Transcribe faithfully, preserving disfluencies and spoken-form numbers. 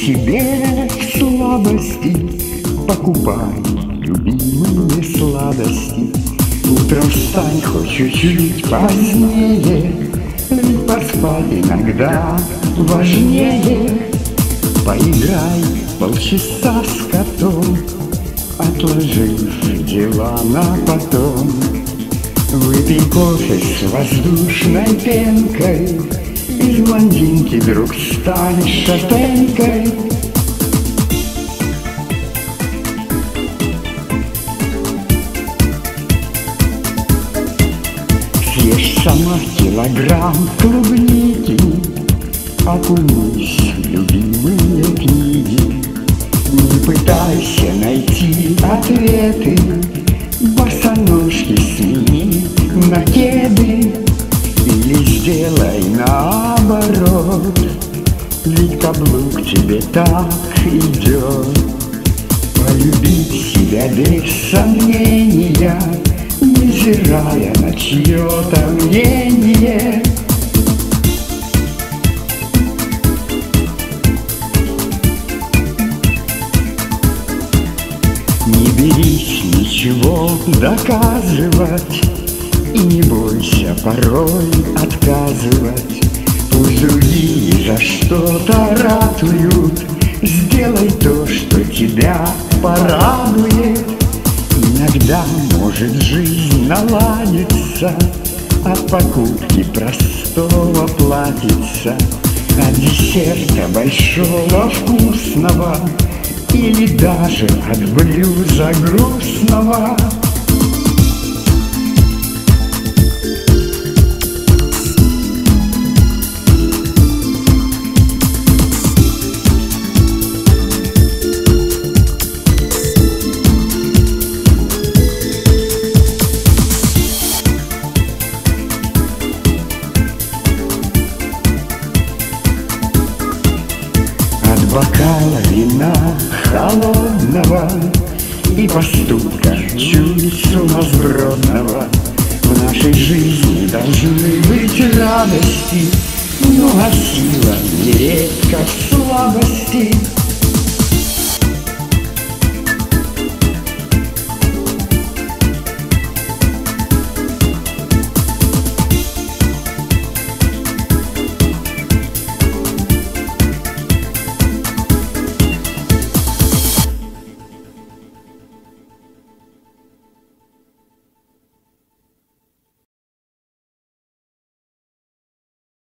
себе в слабости покупай любимые сладости. Утром встань хоть чуть-чуть позднее, ведь поспать иногда важнее. Поиграй полчаса с котом, отложив дела на потом. Выпей кофе с воздушной пенкой, из блондинки вдруг стань шатенкой. Съешь сама килограмм клубники, окунись в любимые книги. Не пытайся найти ответы, босоножки смени на кеды. Или сделай наоборот, ведь каблук тебе так идет. Полюбить себя без сомнения, невзирая на чье-то мнение. Не берись ничего доказывать и не бойся порой отказывать. Пусть другие за что-то ратуют, сделай то, что тебя порадует. Иногда может жизнь наладиться от покупки простого платьица, от десерта большого вкусного или даже от блюза грустного. Бокала вина холодного и поступка чуть сумасбродного. В нашей жизни должны быть радости, но а сила нередко в слабости.